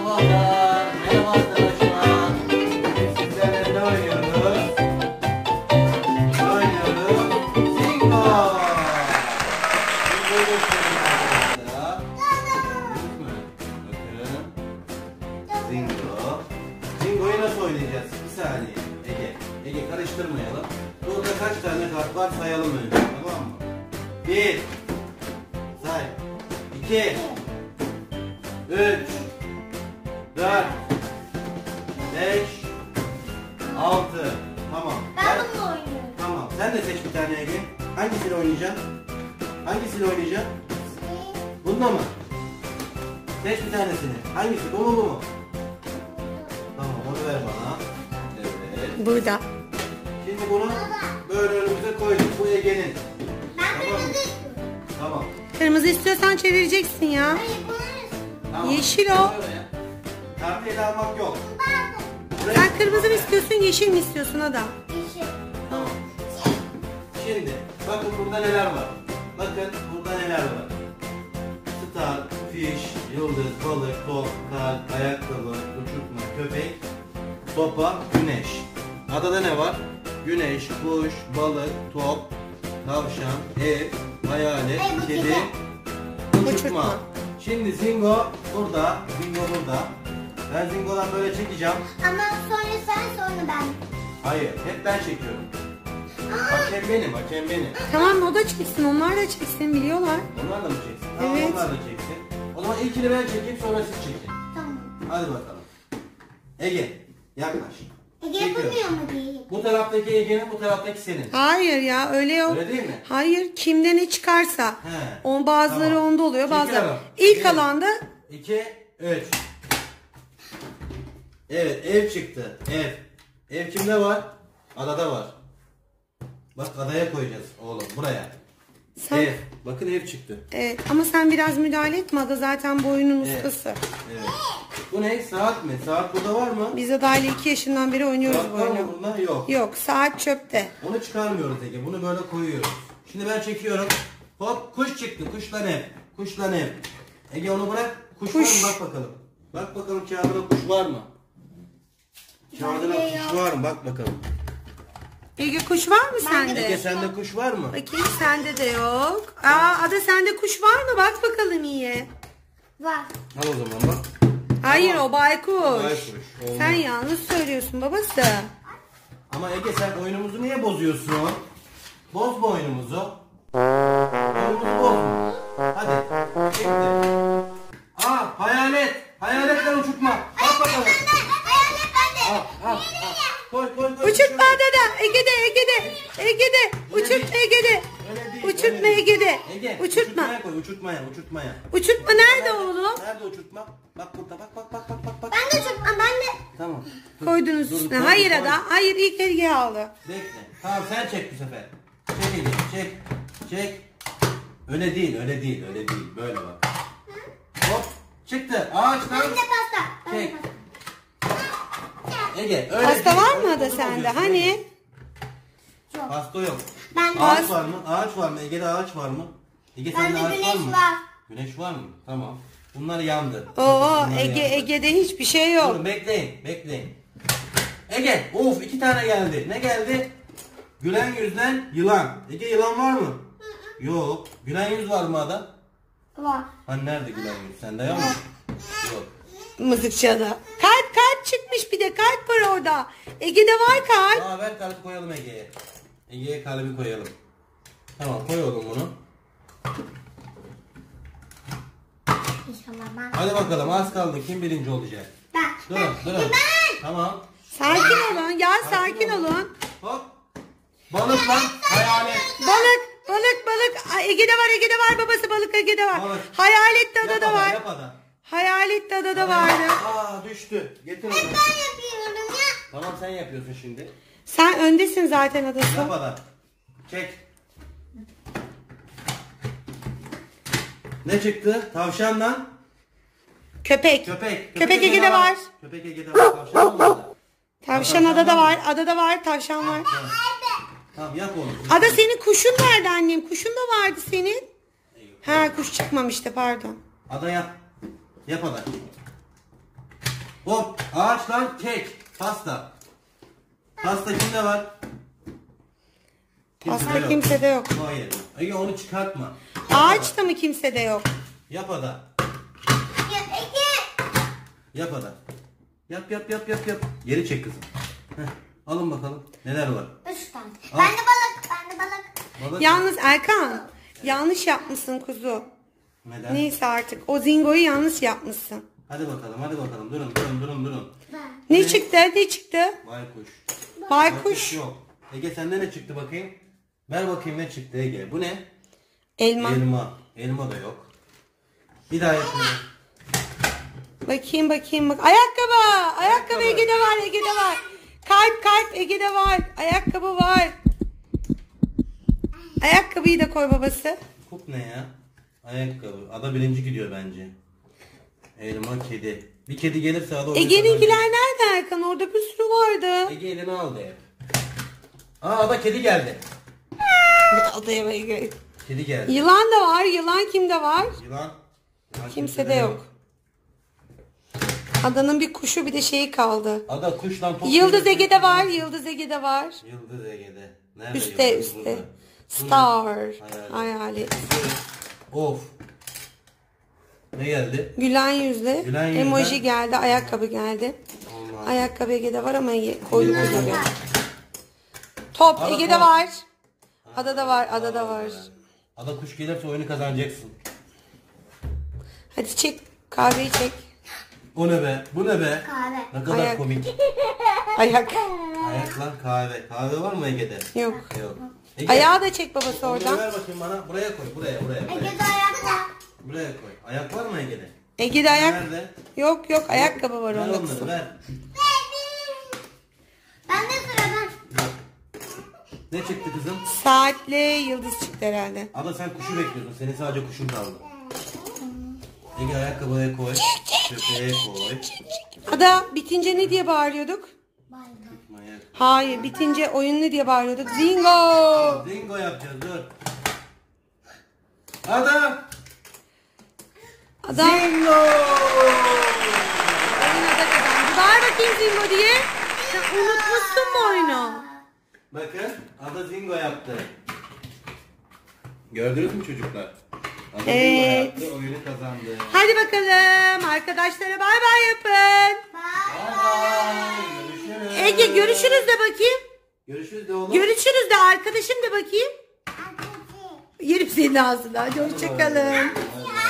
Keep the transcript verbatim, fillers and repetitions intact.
sabahlar. Merhaba arkadaşlar. Bugün sizlerle ne oynuyoruz? Ne oynuyoruz? Zingo. Zingo'yu göstereyim arkadaşlar. Gördünüz mü? Bakın. Zingo. Zingo'yu nasıl oynayacağız? Bir saniye. Ege. Ege karıştırmayalım. Burada kaç tane kart var sayalım önce. Tamam mı? Bir. Say. İki. Üç. Dört. Beş. Altı. Tamam. Ben Sen- bununla oynuyorum. Tamam. Sen de seç bir tane Ege. Hangisiyle oynayacaksın? Hangisiyle oynayacaksın? Bununla mı? Seç bir tanesini. Hangisi? Bu mu bu mu? Tamam onu ver bana. Evet. Burada. Şimdi bunu böyle önümüze koyduk. Bu Ege'nin. Ben Tamam. kırmızı istiyorum. Tamam. Kırmızı istiyorsan çevireceksin ya. Hayır bunu istiyorum. Tamam. Yeşil o. Kartı ele almak yok. Pardon. Buraya- Sen kırmızı mı istiyorsun, yeşil mi istiyorsun adam? Yeşil. Tamam. Şimdi bakın burada neler var. Bakın burada neler var. Star, fiş, yıldız, balık, top, kalp, ayakkabı, uçurtma, köpek, sopa, güneş. Adada ne var? Güneş, kuş, balık, top, tavşan, ev, hayalet, Ay, bu kedi, güzel. uçurtma. Uçurtma. Şimdi Zingo burada, Zingo burada. Ben Zingo'dan böyle çekeceğim. Ama sonra sen sonra ben. Hayır, hep ben çekiyorum. Hakem benim, hakem benim. Tamam o da çeksin, onlar da çeksin, biliyorlar. Onlar da mı çeksin? Tamam, Evet. onlar da çeksin. O zaman ilkini ben çekeyim, sonra siz çekin. Tamam. Hadi bakalım. Ege, yaklaş. Ege Çekiyorum. yapamıyor mu değil? Bu taraftaki Ege'nin, bu taraftaki senin. Hayır ya, öyle yok. Öyle değil mi? Hayır, kimde ne çıkarsa. He. On bazıları Tamam. onda oluyor, bazıları. Çekiyorum. İlk Bir, alanda İki, üç. Evet, ev çıktı. Ev. Ev kimde var? Adada var. Bak adaya koyacağız oğlum, buraya. sen Ev. Bakın ev çıktı. evet, ama sen biraz müdahale etme, Ada zaten bu oyunun Evet. ustası. Evet. Bu ne? Saat mi? Saat burada var mı? Biz Ada'yla iki yaşından beri oynuyoruz Saat bu var mı oyunu. bunda? Yok. Yok, saat çöpte. Onu çıkarmıyoruz Ege. Bunu böyle koyuyoruz. Şimdi ben çekiyorum. Hop kuş çıktı. Kuşla ne? Kuşla ne? Ege onu bırak. Kuş, Kuş. var mı? Bak bakalım. Bak bakalım kağıdına kuş var mı? Kağıdına Bende kuş yok. var mı? Bak bakalım. Ege kuş var mı sende? Ege sende kuş var mı? Bakayım, sende de yok. Aa, Ada sende kuş var mı? Bak bakalım iyi. Var. Al o zaman bak. Hayır, Tamam. o baykuş. Baykuş, olmaz. Sen yanlış söylüyorsun babası. Ama Ege sen oyunumuzu niye bozuyorsun? Bozma oyunumuzu. Oyunumuzu bozma. Hadi. Çekti. Aa hayalet. Hayaletten uçurtma. Bak bakalım. Hayalet bende. Al al al. Koy koy koy. Uçurtma Ada'da. Ege'de, Ege'de. Ege'de. Uçurtma Ege'de. Öyle değil, Uçurtma öyle değil. Ege'de. Ege, Uçurtma. uçurtmaya koy, uçurtmaya, uçurtmaya. Uçurtma nerede oğlum? Nerede uçurtma? Bak burada, bak bak bak bak bak. bak. Ben de çok ben de. Tamam. Dur, Koydunuz dur, üstüne. koy, Hayır koy. Ada. Hayır, ilk Ege aldı. Bekle. Tamam sen çek bu sefer. Çek Ege, çek. Çek. Öyle değil, öyle değil, öyle değil. Böyle bak. Hop, çıktı. Ağaçtan. Ben de pasta. Ben de Çek. pasta. Ege, öyle Pasta değil. var mı Öyle Ada bozu sende? bozuyorsun, Hani? Ege. Pasta yok. Ben de. Ağaç var mı? Ağaç var mı? Ege'de ağaç var mı? Ege sende Bende ağaç var güneş mı? var. Güneş var mı? Tamam. Bunlar yandı. Oo, Bunlar Ege, yandı. Ege'de hiçbir şey yok. Durun bekleyin, bekleyin. Ege, of iki tane geldi. Ne geldi? Gülen yüzden yılan. Ege yılan var mı? Yok. Gülen yüz var mı Ada? Var. Hani nerede gülen yüz? Sende yok mu? Yok. Mızıkçı Ada. Kalp kalp çıkmış, bir de kalp var orada. Ege'de var kalp. Aa ver kalbi koyalım Ege'ye. Ege'ye kalbi koyalım. Tamam koy oğlum bunu. İnşallah ben. Hadi bakalım az kaldı. Kim birinci olacak? Ben. Durun, Ben. durun. Ben. Tamam. Sakin olun ya, sakin olun. Hop. Balık lan. Hayalet. Balık, balık, balık. Ay, Ege'de var, Ege'de var babası, balık Ege'de var. Balık. Hayalet de Yap adada Ada, var. yap Ada. Hayalet de adada vardı. Aa düştü. Getir onu. Ben yapıyorum ya. Tamam sen yapıyorsun şimdi. Sen öndesin zaten Yap adası. Ada. Çek. Ne çıktı? Tavşandan Köpek. köpek. Köpek Ege'de var. Köpek Ege'de var. Tavşan olmadı. Tavşan adada var. Adada var. Tavşan var. Tamam yap onu. Ada senin kuşun nerede annem? Kuşun da vardı senin. Ha, kuş çıkmamıştı, pardon. Ada yap. Yap Ada. Hop. Ağaçtan kek. Pasta. Pasta kimde var? Pasta kimsede yok. Hayır. Ege onu çıkartma. Ağaçta mı kimsede yok? Yap ada. Ya Ege. Yap ada. Yap yap yap yap yap. Geri çek kızım. Heh. Alın bakalım. Neler var? Üç tane. Al. Ben de balık. Ben de balık. Balık. Yalnız Erkan yanlış yapmışsın kuzu. Neden? Neyse artık o zingoyu yanlış yapmışsın. Hadi bakalım hadi bakalım. Durun durun durun durun. Ben. Ne çıktı? Ne çıktı? Baykuş. Baykuş. yok. Ege sende ne çıktı bakayım? Ver bakayım ne çıktı Ege. Bu ne? Elma. Elma. Elma da yok. Bir daha yapalım. Bakayım bakayım bak. Ayakkabı. Ayakkabı Ayakkabı. Ege'de var. Ege'de var. Kalp kalp Ege'de var. Ayakkabı var. Ayakkabıyı da koy babası. Kup ne ya? Ayakkabı. Ada birinci gidiyor bence. Elma, kedi. Bir kedi gelirse Ada oyunu Ege'ninkiler kazanacak. nerede Erkan? Orada bir sürü vardı. Ege elini aldı hep. Aa Ada kedi geldi. Odaya Ege. Kedi geldi. Yılan da var. Yılan kimde var? Yılan. Yılan Kimsede yok. Adanın bir kuşu bir de şeyi kaldı. Ada kuşla top. Yıldız gelirse- Ege'de var. Yıldız Ege'de var. Yıldız Ege'de. Nerede Üste yıldız? üste. Burada. Star. Hayalet. Hayalet. Of. Ne geldi? Gülen yüzlü. Gülen yüzlü. Emoji geldi. Ayakkabı geldi. Olmaz. Ayakkabı Ege'de var ama Ege- koydu kuzuyu. Top Ada Ege'de top. var. Adada var. Adada var. Ada kuş gelirse oyunu kazanacaksın. Hadi çek. Kahveyi çek. O ne be? Bu ne be? Kahve. Ne kadar Ayak. komik. Ayak. Ayaklar kahve. Kahve var mı Ege'de? Yok. Yok. Ege, Ayağı da çek babası onları oradan. ver bakayım bana. Buraya koy. Buraya buraya. Ege Buraya, de ayakta. buraya koy. Ayak var mı Ege'de? Ege'de ayak. Nerede? Yok yok ayakkabı var Ver onda. onları ver. Ben de sıra ben. Ne çıktı kızım? Saatle yıldız çıktı herhalde. Ada sen kuşu bekliyorsun. Senin sadece kuşun kaldı. Ege ayakkabıya koy. Köpeğe koy. Ada bitince ne diye bağırıyorduk? Ayak. Hayır bitince oyun ne diye bağırıyorduk? Zingo. Zingo yapacağız dur. Ada. Ada. Zingo. Oyun ada kazandı. Bağır bakayım Zingo diye. Sen unutmuşsun mu oyunu? Bakın Ada Zingo yaptı. Gördünüz mü çocuklar? Ada Evet. Zingo yaptı, oyunu kazandı. Hadi bakalım arkadaşlara bay bay yapın. Bye bye. Görüşürüz. Ege görüşürüz de bakayım. Görüşürüz de oğlum. Görüşürüz de arkadaşım de bakayım. Yerim senin ağzına. Hadi hoşçakalın. Bye bye.